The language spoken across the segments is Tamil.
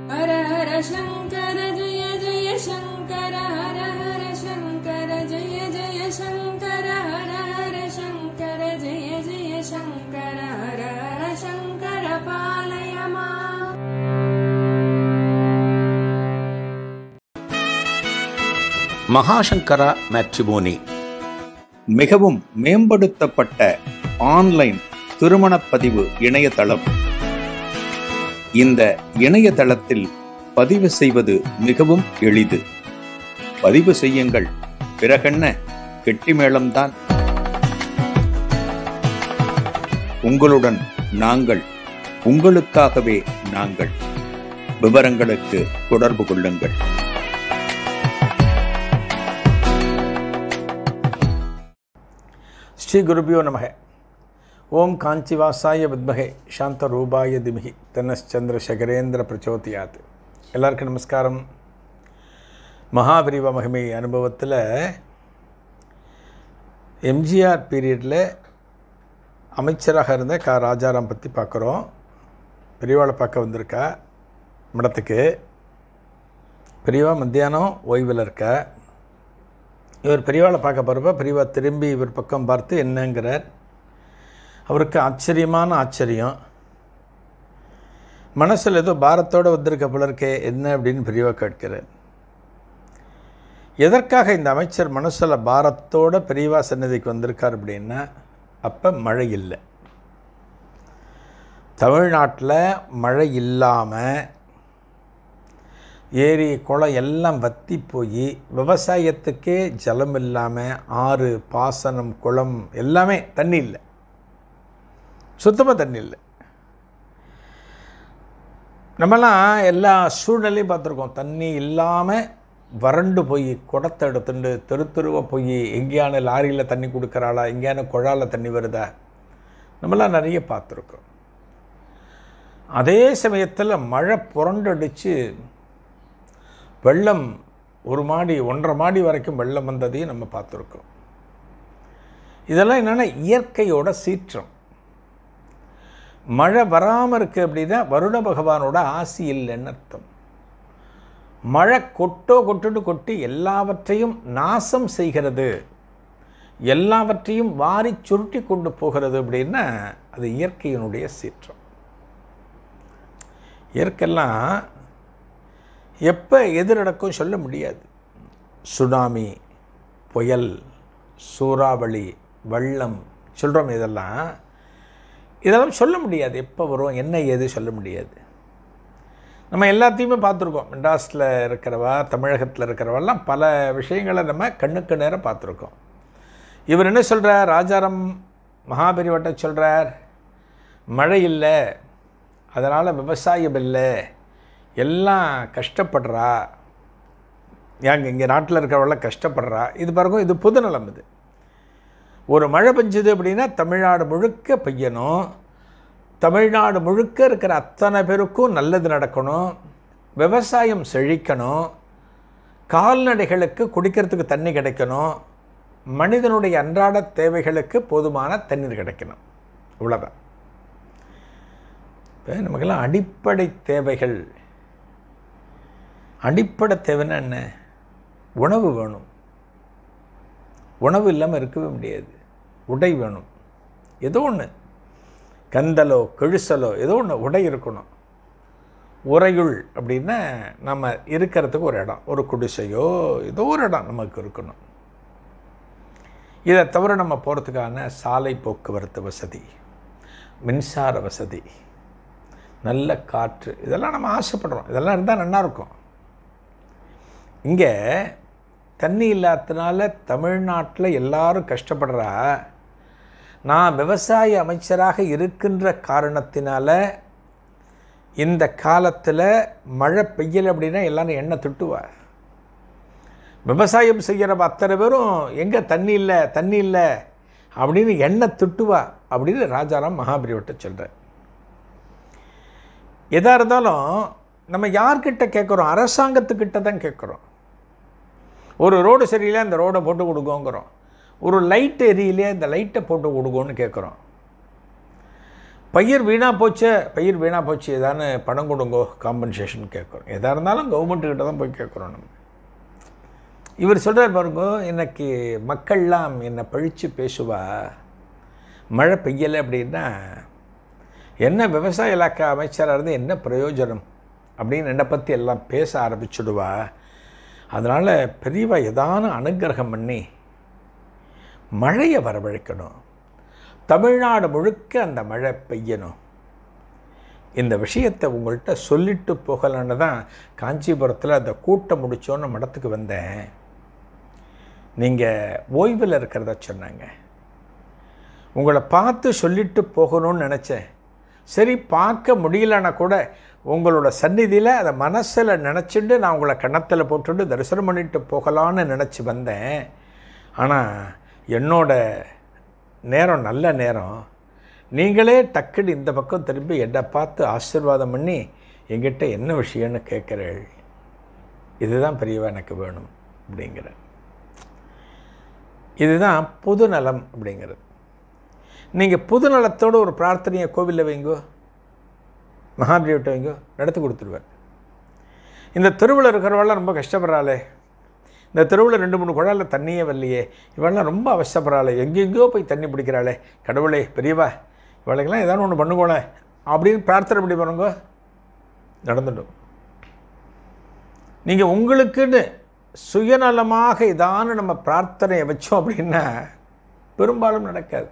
ஹர ஹர சங்கர ஜெய ஜெய சங்கர ஹர ஹர சங்கர ஜெய ஜெய சங்கர ஹர ஹர சங்கர ஜெய ஜெய சங்கர ஹர ஹர சங்கர பாலய மாம். மகாசங்கரா மேட்ரிமோனி மிகவும் மேம்படுத்தப்பட்ட ஆன்லைன் திருமணப்பதிவு இணையதளம். இந்த இணையதளத்தில் பதிவு செய்வது மிகவும் எளிது. பதிவு செய்யுங்கள், பிறகென்ன கெட்டிமேளம்தான். உங்களுடன் நாங்கள், உங்களுக்காகவே நாங்கள். விவரங்களுக்கு தொடர்பு கொள்ளுங்கள். ஸ்ரீ குருபியோ நமக. ஓம் காஞ்சிவாசாய வித்மகே சாந்த ரூபாய திமிஹி தன்னச்சந்திரசேகரேந்திர பிரச்சோதியாத். எல்லாருக்கும் நமஸ்காரம். மகாபிரிவ மகிமை அனுபவத்தில் எம்ஜிஆர் பீரியடில் அமைச்சராக இருந்த ராஜாராம் பற்றி பார்க்குறோம். பெரியவாளை பார்க்க வந்திருக்கா மடத்துக்கு. பெரியவா மத்தியானம் ஓய்வில் இருக்கா. இவர் பெரியவாளை பார்க்க போகிறப்ப பெரியவா திரும்பி இவர் பக்கம் பார்த்து என்னங்கிறார். அவருக்கு ஆச்சரியமான ஆச்சரியம். மனசில் ஏதோ பாரத்தோடு வந்திருக்க போல இருக்கே, என்ன அப்படின்னு பெரியவா கேட்கிறார். எதற்காக இந்த அமைச்சர் மனசில் பாரத்தோடு பெரியவா சன்னதிக்கு வந்திருக்கார் அப்படின்னா, அப்போ மழை இல்லை. தமிழ்நாட்டில் மழை இல்லாமல் ஏரி குளம் எல்லாம் வற்றி போய் விவசாயத்துக்கே ஜலம் இல்லாமல், ஆறு பாசனம் குளம் எல்லாமே தண்ணி இல்லை, சுத்தமாக தண்ணி இல்லை. நம்மலாம் எல்லா சூழ்நிலையும் பார்த்துருக்கோம். தண்ணி இல்லாமல் வறண்டு போய் குடத்தை எடுத்துட்டு தெருவ போய் எங்கேயான லாரியில் தண்ணி கொடுக்குறாளா, எங்கேயான குழாயில் தண்ணி வருதா, நம்மளாம் நிறைய பார்த்துருக்கோம். அதே சமயத்தில் மழை புரண்டடிச்சு வெள்ளம் 1 மாடி 1.5 மாடி வரைக்கும் வெள்ளம் வந்ததையும் நம்ம பார்த்துருக்கோம். இதெல்லாம் என்னென்னா இயற்கையோட சீற்றம். மழை வராமல் இருக்குது அப்படின்னா வருட பகவானோட ஆசி இல்லைன்னு அர்த்தம். மழை கொட்டி எல்லாவற்றையும் நாசம் செய்கிறது, எல்லாவற்றையும் வாரி சுருட்டி கொண்டு போகிறது அப்படின்னா அது இயற்கையினுடைய சீற்றம். இயற்கையெல்லாம் எப்போ எது நடக்கும் சொல்ல முடியாது. சுனாமி, புயல், சூறாவளி, வெள்ளம் சொல்கிறோம். இதெல்லாம் சொல்ல முடியாது, எப்போ வரும் என்ன ஏது சொல்ல முடியாது. நம்ம எல்லாத்தையுமே பார்த்துருக்கோம். மெட்ராஸில் இருக்கிறவா, தமிழகத்தில் இருக்கிறவெல்லாம் பல விஷயங்களை நம்ம கண்ணுக்கு நேரம் பார்த்துருக்கோம். இவர் என்ன சொல்கிறார், ராஜாராம் மகாபெரிவட்ட சொல்கிறார், மழை இல்லை, அதனால் விவசாயம் இல்லை, எல்லாம் கஷ்டப்படுறா. இங்கே நாட்டில் இருக்கிறவெல்லாம் கஷ்டப்படுறா. இது பாருங்க, இது பொதுநலம். இது ஒரு மழை பெஞ்சுது அப்படின்னா தமிழ்நாடு முழுக்க பெய்யணும், தமிழ்நாடு முழுக்க இருக்கிற அத்தனை பேருக்கும் நல்லது நடக்கணும், விவசாயம் செழிக்கணும், கால்நடைகளுக்கு குடிக்கிறதுக்கு தண்ணி கிடைக்கணும், மனிதனுடைய அன்றாட தேவைகளுக்கு போதுமான தண்ணீர் கிடைக்கணும். இவ்வளோதான். இப்போ நமக்கெல்லாம் அடிப்படை தேவைகள். அடிப்படை தேவைன்னா என்ன? உணவு வேணும். உணவு இல்லாமல் இருக்கவே முடியாது. உடை வேணும், ஏதோ ஒன்று, கந்தலோ கிழிசலோ ஏதோ ஒன்று உடை இருக்கணும். உறையுள் அப்படின்னா நம்ம இருக்கிறதுக்கு ஒரு இடம், ஒரு குடிசையோ ஏதோ ஒரு இடம் நமக்கு இருக்கணும். இதை தவிர நம்ம போகிறதுக்கான சாலை போக்குவரத்து வசதி, மின்சார வசதி, நல்ல காற்று, இதெல்லாம் நம்ம ஆசைப்படுறோம். இதெல்லாம் இருந்தால் நல்லாயிருக்கும். இங்கே தண்ணி இல்லாததுனால தமிழ்நாட்டில் எல்லாரும் கஷ்டப்படுறா. நான் விவசாய அமைச்சராக இருக்கின்ற காரணத்தினால இந்த காலத்தில் மழை பெய்யலை அப்படின்னா எல்லாரும் எண்ணெய் திட்டுவார். விவசாயம் செய்கிற அத்தனை பேரும் எங்கே தண்ணி இல்லை அப்படின்னு எண்ணெய் திட்டுவா அப்படின்னு ராஜாராம் மகாபெரிவட்ட சொல்கிறார். எதாக இருந்தாலும் நம்ம யார்கிட்ட கேட்குறோம்? அரசாங்கத்துக்கிட்ட தான் கேட்குறோம். ஒரு ரோடு சரியில்லை, அந்த ரோடை போட்டு கொடுக்கோங்கிறோம். ஒரு லைட் எரியலையே, இந்த லைட்டை போட்டு கொடுக்கோன்னு கேட்குறோம். பயிர் வீணாக போச்சு ஏதானு பணம் கொடுங்கோ காம்பன்சேஷன் கேட்குறோம். எதாக இருந்தாலும் கவர்மெண்ட்டுக்கிட்ட தான் போய் கேட்குறோம் நம்ம. இவர் சொல்கிறார் பாருங்கோ, எனக்கு மக்கள்லாம் என்னை பழித்து பேசுவா, மழை பெய்யலை அப்படின்னா என்ன விவசாய இலாக்கா அமைச்சராக இருந்து என்ன பிரயோஜனம் அப்படின்னு என்னை பற்றி எல்லாம் பேச ஆரம்பிச்சுடுவா. அதனால் பெரியவா ஏதான அனுகிரகம் பண்ணி மழையை வரவழைக்கணும், தமிழ்நாடு முழுக்க அந்த மழை பெய்யணும். இந்த விஷயத்தை உங்கள்கிட்ட சொல்லிட்டு போகலான்னு தான் காஞ்சிபுரத்தில் அந்த கூட்டம் முடித்தோன்னு மடத்துக்கு வந்தேன். நீங்கள் ஓய்வில் இருக்கிறத சொன்னாங்க. உங்களை பார்த்து சொல்லிட்டு போகணும்னு நினச்சேன். சரி, பார்க்க முடியலன்னா கூட உங்களோட சந்நிதியில் அதை மனசில் நினச்சிட்டு நான் உங்களை கன்னத்தில் போட்டுட்டு தரிசனம் பண்ணிட்டு போகலான்னு நினச்சி வந்தேன். ஆனால் என்னோட நேரம் நல்ல நேரம். நீங்களே டக்குன்னு இந்த பக்கம் திரும்பி என்னை பார்த்து ஆசீர்வாதம் பண்ணி என்கிட்ட என்ன விஷயம்னு கேட்குறேள். இதுதான் பெரியவா எனக்கு வேணும் அப்படிங்கிற. இதுதான் பொதுநலம் அப்படிங்கிறது. நீங்கள் பொதுநலத்தோடு ஒரு பிரார்த்தனையை கோவிலில் வைங்கோ, மகாபிரிவிட்ட வைங்கோ, நடத்தி கொடுத்துருவார். இந்த தெருவில் இருக்கிறவெல்லாம் ரொம்ப கஷ்டப்படுறாளே, இந்த தெருவில் 2-3 குழாயில் தண்ணியே வரலையே, இவெல்லாம் ரொம்ப அவசப்படுறாளே, எங்கெங்கேயோ போய் தண்ணி பிடிக்கிறாளே, கடவுளே பெரியவா இவளுக்கெல்லாம் ஏதாவது ஒன்று பண்ணுவோளே அப்படின்னு பிரார்த்தனை பண்ணி பாருங்க, நடந்துடும். நீங்கள் உங்களுக்குன்னு சுயநலமாக இதான நம்ம பிரார்த்தனையை வச்சோம் அப்படின்னா பெரும்பாலும் நடக்காது.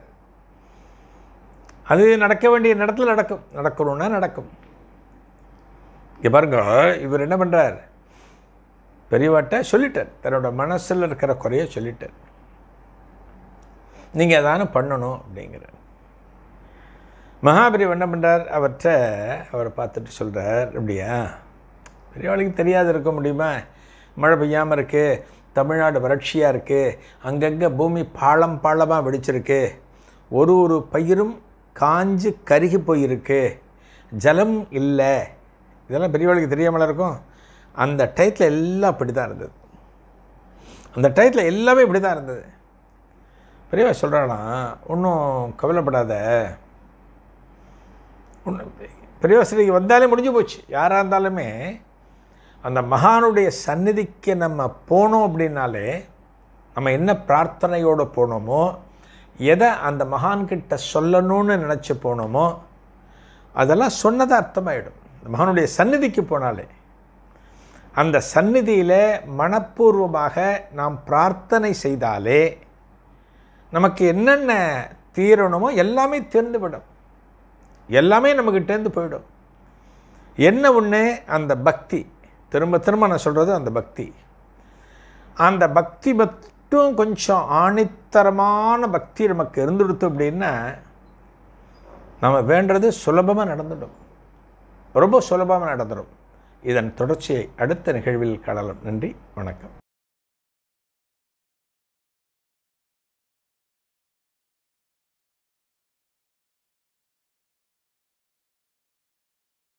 அது நடக்க வேண்டிய இடத்துல நடக்கணும்னா நடக்கும். இங்கே பாருங்க, இவர் என்ன பண்ணுறார், பெரியவாட்ட சொல்லிட்டார், தன்னோட மனசில் இருக்கிற குறைய சொல்லிட்டார். நீங்கள் அதான பண்ணணும் அப்படிங்கிற. மகாபெரியவர் என்ன பண்ணுறார், அவரை பார்த்துட்டு சொல்கிறார், அப்படியா பெரியவாளுக்கு தெரியாது இருக்க முடியுமா, மழை பெய்யாமல் இருக்குது, தமிழ்நாடு வறட்சியாக இருக்குது, அங்கங்கே பூமி பாளமாக வெடிச்சிருக்கு, ஒரு பயிரும் காஞ்சு கருகி போயிருக்கு, ஜலம் இல்லை, இதெல்லாம் பெரியவாளுக்கு தெரியாமல் இருக்கும். அந்த டயத்தில் எல்லாம் இப்படி தான் இருந்தது. அந்த டயத்தில் எல்லாமே இப்படி தான் இருந்தது. பெரியவா சொல்கிறானா, ஒன்றும் கவலைப்படாத, பெரியவா சிலைக்கு வந்தாலே முடிஞ்சு போச்சு. யாராக இருந்தாலுமே அந்த மகானுடைய சந்நிதிக்கு நம்ம போனோம் அப்படின்னாலே, நம்ம என்ன பிரார்த்தனையோடு போனோமோ, எதை அந்த மகான்கிட்ட சொல்லணும்னு நினச்சி போனோமோ அதெல்லாம் சொன்னதாக அர்த்தமாயிடும். இந்த மகானுடைய சந்நிதிக்கு போனாலே, அந்த சந்நிதியில் மனப்பூர்வமாக நாம் பிரார்த்தனை செய்தாலே நமக்கு என்னென்ன தீரணுமோ எல்லாமே தீர்ந்துவிடும், எல்லாமே நமக்கிட்டேருந்து போயிடும். என்ன ஒன்று, அந்த பக்தி. திரும்ப நான் சொல்கிறது அந்த பக்தி. அந்த பக்தி மட்டும் கொஞ்சம் ஆணித்தரமான பக்தி நமக்கு இருந்துடுத்து அப்படின்னா நம்ம வேண்டது சுலபமாக நடந்துடும், ரொம்ப சுலபமாக நடந்துடும். இதன் தொடர்ச்சியை அடுத்த நிகழ்வில் காணலாம். நன்றி, வணக்கம்.